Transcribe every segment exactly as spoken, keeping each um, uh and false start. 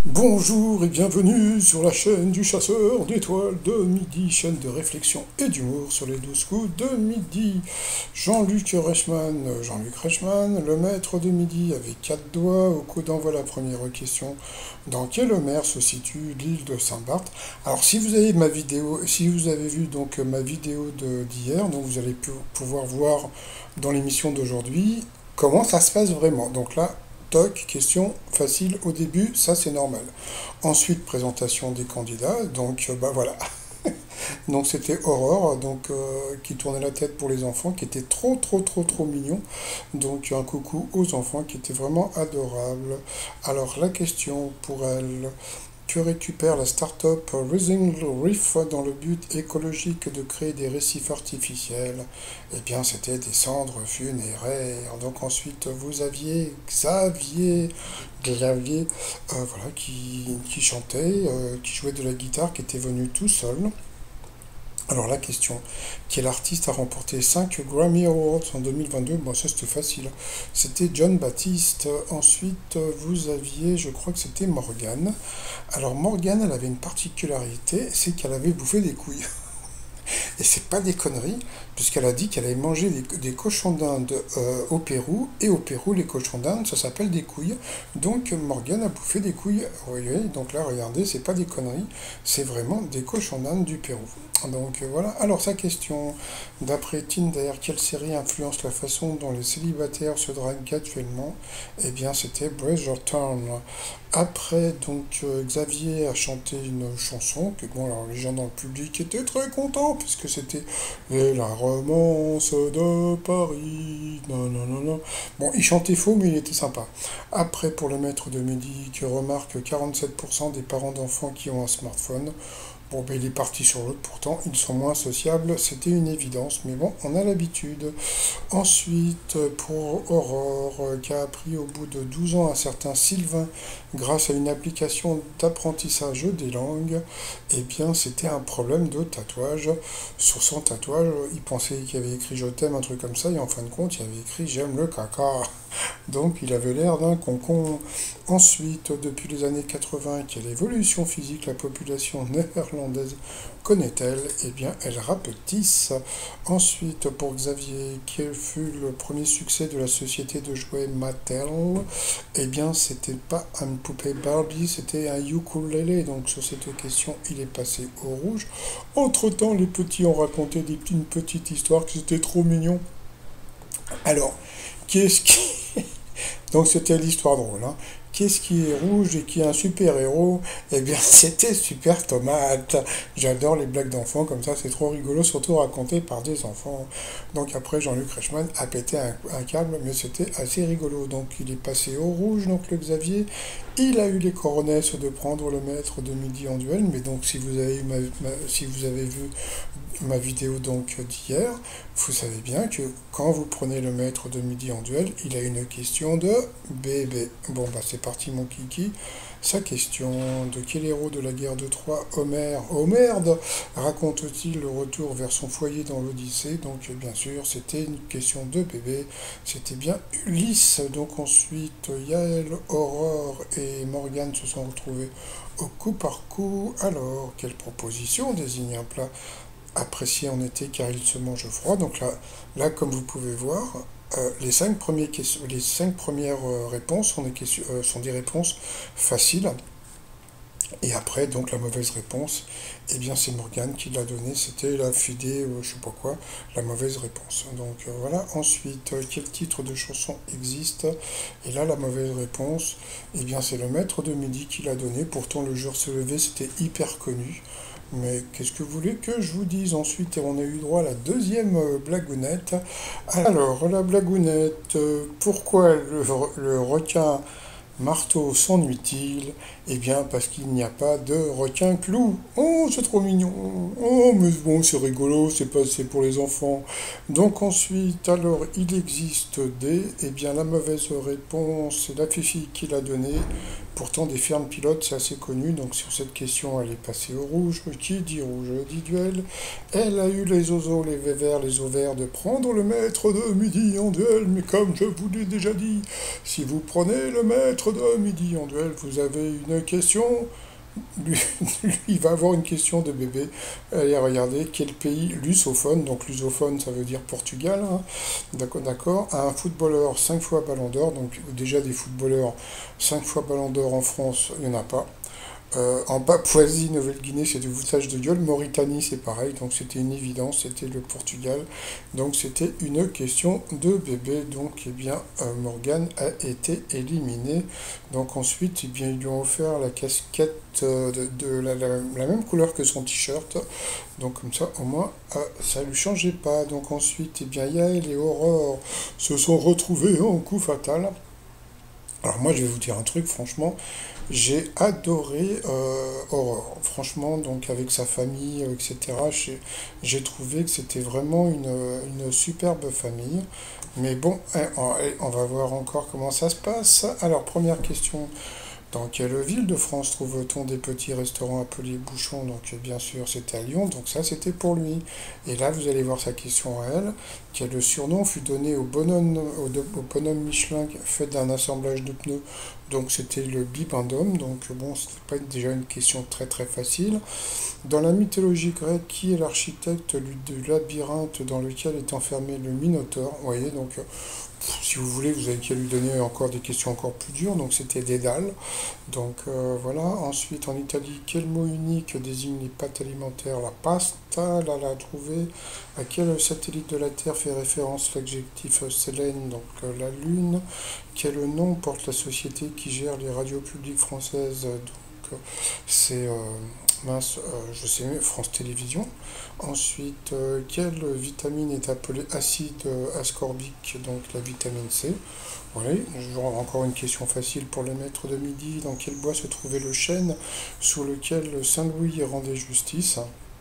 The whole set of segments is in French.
Bonjour et bienvenue sur la chaîne du chasseur d'étoiles de midi, chaîne de réflexion et d'humour sur les douze coups de midi. Jean-Luc Reichmann, Jean-Luc Reichmann, le maître de midi avec quatre doigts. Au coup d'envoi la première question. Dans quelle mer se situe l'île de Saint-Barth? Alors si vous avez ma vidéo, si vous avez vu donc ma vidéo de- d'hier, donc vous allez pu- pouvoir voir dans l'émission d'aujourd'hui comment ça se passe vraiment. Donc là, toc, question facile au début, ça c'est normal. Ensuite, présentation des candidats, donc euh, bah voilà. Donc c'était Aurore, donc euh, qui tournait la tête pour les enfants, qui était trop trop trop trop mignon. Donc un coucou aux enfants qui étaient vraiment adorables. Alors la question pour elle, que récupère la start-up Rising Reef dans le but écologique de créer des récifs artificiels? Eh bien, c'était des cendres funéraires. Donc ensuite, vous aviez Xavier, Xavier, euh, voilà, qui, qui chantait, euh, qui jouait de la guitare, qui était venu tout seul. Alors la question, quel artiste a remporté cinq Grammy Awards en deux mille vingt-deux? Bon, ça c'était facile. C'était John Baptiste. Ensuite, vous aviez, je crois que c'était Morgane. Alors Morgane, elle avait une particularité, c'est qu'elle avait bouffé des couilles. Et c'est pas des conneries, puisqu'elle a dit qu'elle avait mangé des, des cochons d'Inde euh, au Pérou, et au Pérou, les cochons d'Inde, ça s'appelle des couilles. Donc Morgane a bouffé des couilles. Oui, oui, donc là, regardez, c'est pas des conneries, c'est vraiment des cochons d'Inde du Pérou. Donc euh, voilà. Alors sa question, d'après Tinder, quelle série influence la façon dont les célibataires se draguent actuellement? Eh bien, c'était Bridgerton. Après, donc, euh, Xavier a chanté une chanson, que bon, alors les gens dans le public étaient très contents, puisque c'était Et la romance de Paris, non, non, non, non. Bon, il chantait faux, mais il était sympa. Après, pour le maître de midi, qui remarque quarante-sept pour cent des parents d'enfants qui ont un smartphone. Bon, ben, il est parti sur l'autre, pourtant, ils sont moins sociables, c'était une évidence, mais bon, on a l'habitude. Ensuite, pour Aurore, euh, qui a appris au bout de douze ans un certain Sylvain grâce à une application d'apprentissage des langues, eh bien, c'était un problème de tatouage. Sur son tatouage, il pensait qu'il avait écrit je t'aime, un truc comme ça, et en fin de compte, il avait écrit j'aime le caca. Donc, il avait l'air d'un concon. Ensuite, depuis les années quatre-vingts, quelle évolution physique la population néerlandaise connaît-elle? Eh bien, elle rapetisse. Ensuite, pour Xavier, quel fut le premier succès de la société de jouets Mattel? Eh bien, c'était pas une poupée Barbie, c'était un ukulélé. Donc, sur cette question, il est passé au rouge. Entre-temps, les petits ont raconté des, une petite histoire qui était trop mignon. Alors, qu'est-ce qui... Donc, c'était l'histoire drôle, hein. Qu'est-ce qui est rouge et qui est un super-héros? Eh bien, c'était Super Tomate. J'adore les blagues d'enfants, comme ça, c'est trop rigolo, surtout raconté par des enfants. Donc après, Jean-Luc Reichmann a pété un, un câble, mais c'était assez rigolo. Donc il est passé au rouge, donc le Xavier. Il a eu les coronesses de prendre le maître de midi en duel, mais donc si vous avez, eu ma- ma- si vous avez vu ma vidéo donc d'hier, vous savez bien que quand vous prenez le maître de midi en duel, il a une question de bébé. Bon bah c'est parti mon kiki. Sa question, de quel héros de la guerre de Troie, Homère, oh merde, raconte-t-il le retour vers son foyer dans l'Odyssée? Donc bien sûr, c'était une question de bébé, c'était bien Ulysse. Donc ensuite, Yaël, Aurore et Morgane se sont retrouvés au coup par coup. Alors, quelle proposition désigne un plat apprécié en été car il se mange froid? Donc là, là comme vous pouvez voir, euh, les cinq premiers questions- les cinq premières euh, réponses sont des, questions- euh, sont des réponses faciles. Et après, donc la mauvaise réponse, eh bien c'est Morgane qui l'a donnée, c'était la fidée, euh, je sais pas quoi, la mauvaise réponse. Donc euh, voilà, ensuite, euh, quel titre de chanson existe? Et là, la mauvaise réponse, eh bien c'est le maître de midi qui l'a donné, pourtant le jour se levait, c'était hyper connu. Mais qu'est-ce que vous voulez que je vous dise ensuite? Et on a eu droit à la deuxième euh, blagounette. Alors, la blagounette, euh, pourquoi le, le requin marteau s'ennuie-t-il? Eh bien, parce qu'il n'y a pas de requin-clou. Oh, c'est trop mignon. Oh, mais bon, c'est rigolo, c'est pas, c'est pour les enfants. Donc ensuite, alors, il existe des... Eh bien, la mauvaise réponse, c'est la Fifi qui l'a donnée. Pourtant, des fermes pilotes, c'est assez connu. Donc, sur cette question, elle est passée au rouge. Qui dit rouge dit duel. Elle a eu les oiseaux, les verts, les ovaires de prendre le maître de midi en duel. Mais comme je vous l'ai déjà dit, si vous prenez le maître de midi en duel, vous avez une question. Lui, lui, il va avoir une question de bébé. Allez, regardez, quel pays lusophone, donc lusophone ça veut dire Portugal, hein. D'accord, d'accord, un footballeur cinq fois ballon d'or, donc déjà des footballeurs cinq fois ballon d'or en France, il n'y en a pas. Euh, en Papouasie-Nouvelle-Guinée, c'est du foutage de gueule. Mauritanie, c'est pareil, donc c'était une évidence, c'était le Portugal. Donc c'était une question de bébé. Donc, eh bien, euh, Morgane a été éliminé. Donc ensuite, eh bien, ils lui ont offert la casquette euh, de, de la, la- la même couleur que son t-shirt. Donc comme ça, au moins, euh, ça ne lui changeait pas. Donc ensuite, eh bien, Yael et Aurore se sont retrouvés en coup fatal. Alors moi, je vais vous dire un truc, franchement, j'ai adoré euh, Aurore. Franchement, donc avec sa famille, euh, et cetera, j'ai j'ai trouvé que c'était vraiment une, une superbe famille. Mais bon, hein, on, eh, on va voir encore comment ça se passe. Alors, première question. Dans quelle ville de France trouve-t-on des petits restaurants appelés bouchons? Donc euh, bien sûr c'était à Lyon, donc ça c'était pour lui. Et là vous allez voir sa question à elle. Quel surnom fut donné au bonhomme, au, au bonhomme Michelin fait d'un assemblage de pneus? Donc c'était le bibendum, donc euh, bon c'était pas déjà une question très très facile. Dans la mythologie grecque, qui est l'architecte du du labyrinthe dans lequel est enfermé le Minotaure? Vous voyez, donc euh, si vous voulez, vous avez qu'à lui donner encore des questions encore plus dures. Donc c'était Dédale. Donc euh, voilà. Ensuite, en Italie, quel mot unique désigne les pâtes alimentaires? La pasta, là, l'a trouvé. À quel satellite de la Terre fait référence l'adjectif Sélène, donc euh, la Lune? Quel nom porte la société qui gère les radios publiques françaises? Donc euh, c'est euh, mince, euh, je sais mieux, France Télévisions. Ensuite, euh, quelle vitamine est appelée acide euh, ascorbique, donc la vitamine C? Oui, genre encore une question facile pour le maître de midi. Dans quel bois se trouvait le chêne sous lequel Saint-Louis rendait justice?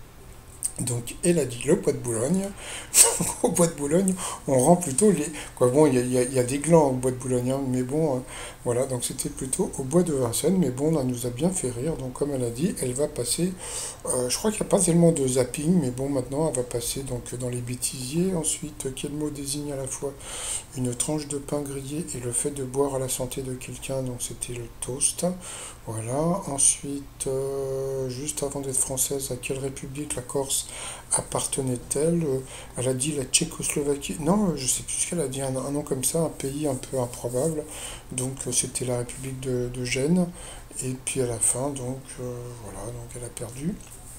Donc, elle a dit le bois de Boulogne. Au bois de Boulogne, on rend plutôt les. Quoi, bon, il y a, il y a- il y a des glands au bois de Boulogne, hein, mais bon, euh, voilà, donc c'était plutôt au bois de Vincennes, mais bon, elle nous a bien fait rire. Donc, comme elle a dit, elle va passer. Euh, je crois qu'il n'y a pas tellement de zapping, mais bon, maintenant, elle va passer donc dans les bêtisiers. Ensuite, quel mot désigne à la fois une tranche de pain grillé et le fait de boire à la santé de quelqu'un? Donc, c'était le toast. Voilà. Ensuite, euh, juste avant d'être française, à quelle république la Corse appartenait-elle? Euh, Elle a dit la Tchécoslovaquie. Non, euh, je sais plus ce qu'elle a dit, un, un nom comme ça, un pays un peu improbable. Donc euh, c'était la République de, de Gênes. Et puis à la fin, donc euh, voilà, donc elle a perdu.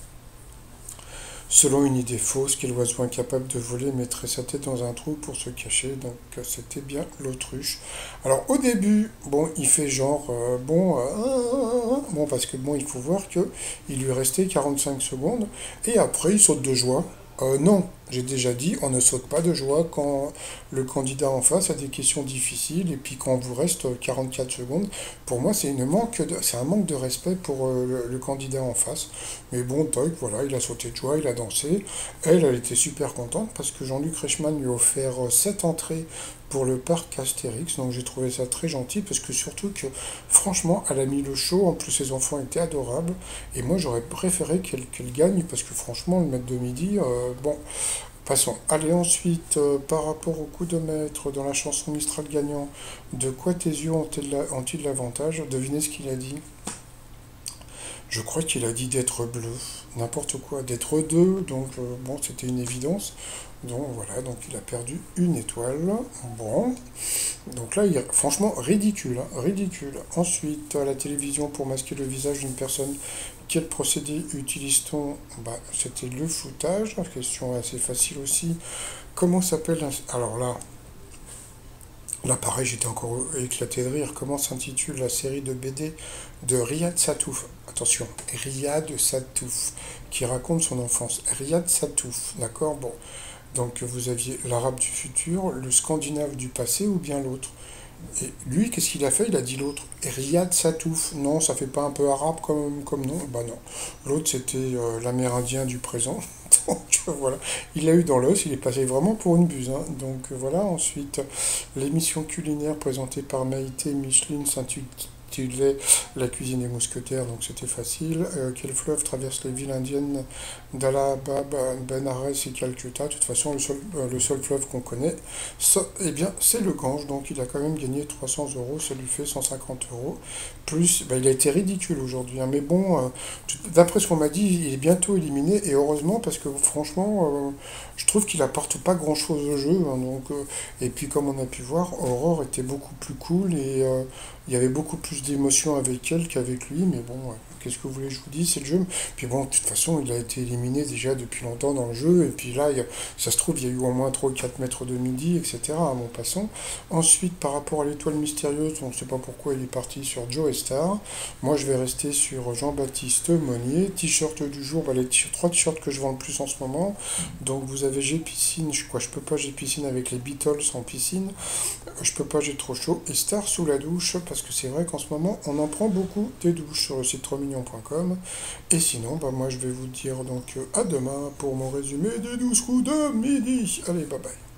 Selon une idée fausse, quel oiseau incapable de voler mettrait sa tête dans un trou pour se cacher? Donc euh, c'était bien l'autruche. Alors au début, bon, il fait genre, euh, bon, euh, bon, parce que bon, il faut voir que il lui restait quarante-cinq secondes, et après il saute de joie. Euh, non, j'ai déjà dit, on ne saute pas de joie quand le candidat en face a des questions difficiles, et puis quand vous reste quarante-quatre secondes. Pour moi, c'est une manque de, c'est un manque de respect pour euh, le, le candidat en face. Mais bon, toc, voilà, il a sauté de joie, il a dansé. Elle, elle était super contente parce que Jean-Luc Reichmann lui a offert euh, sept entrées pour le parc Astérix. Donc j'ai trouvé ça très gentil parce que surtout que, franchement, elle a mis le show. En plus, ses enfants étaient adorables. Et moi, j'aurais préféré qu'elle qu'elle gagne parce que, franchement, le maître de midi, euh, bon, passons. Allez, ensuite, euh, par rapport au coup de maître dans la chanson Mistral gagnant, de quoi tes yeux ont-ils la- ont-ils l'avantage? Devinez ce qu'il a dit. Je crois qu'il a dit d'être bleu, n'importe quoi, d'être deux, donc euh, bon, c'était une évidence. Donc voilà, donc il a perdu une étoile. Bon, donc là, il, franchement, ridicule, hein, ridicule. Ensuite, à la télévision, pour masquer le visage d'une personne, quel procédé utilise-t-on? Bah, c'était le floutage, question assez facile aussi. Comment s'appelle un... Alors là, là, pareil, j'étais encore éclaté de rire. Comment s'intitule la série de B D de Riyad Satouf? Attention, Riyad Satouf, qui raconte son enfance. Riyad Satouf, d'accord? Bon, donc vous aviez l'arabe du futur, le scandinave du passé ou bien l'autre. Et lui, qu'est-ce qu'il a fait? Il a dit l'autre. Riyad Satouf. Non, ça fait pas un peu arabe comme, comme nom? Bah non. L'autre, c'était euh, l'amérindien du présent. Donc voilà, il l'a eu dans l'os, il est passé vraiment pour une buse, hein. Donc euh, voilà, ensuite, l'émission culinaire présentée par Maïté Micheline intitulé La cuisine des mousquetaires, donc c'était facile. Euh, quel fleuve traverse les villes indiennes d'Alabama, Benares et Calcutta? De toute façon, le seul, euh, le seul fleuve qu'on connaît, ça, eh bien, c'est le Gange, donc il a quand même gagné trois cents euros, ça lui fait cent cinquante euros. Plus, bah, il a été ridicule aujourd'hui, hein, mais bon, euh, d'après ce qu'on m'a dit, il est bientôt éliminé, et heureusement, parce que franchement, euh, je trouve qu'il apporte pas grand-chose au jeu, hein, donc, euh, et puis comme on a pu voir, Aurore était beaucoup plus cool, et euh, il y avait beaucoup plus d'émotions avec elle qu'avec lui, mais bon, ouais, qu'est-ce que vous voulez que je vous dise, c'est le jeu. Puis bon, de toute façon, il a été éliminé déjà depuis longtemps dans le jeu, et puis là, il y a- ça se trouve, il y a eu au moins trois ou quatre mètres de midi, et cetera, à mon passant. Ensuite, par rapport à l'étoile mystérieuse, on ne sait pas pourquoi il est parti sur Joe Star. Moi, je vais rester sur Jean-Baptiste Monnier. T-shirt du jour, bah, les t- trois t-shirts que je vends le plus en ce moment. Donc, vous avez J'ai piscine, je, quoi, je peux pas, j'ai piscine avec les Beatles en piscine. Je peux pas, j'ai trop chaud. Et Star sous la douche, parce que c'est vrai qu'en ce moment, on en prend beaucoup des douches sur le site trop mignon point com. Et sinon, bah, moi, je vais vous dire donc euh, à demain pour mon résumé des douze coups de midi. Allez, bye bye.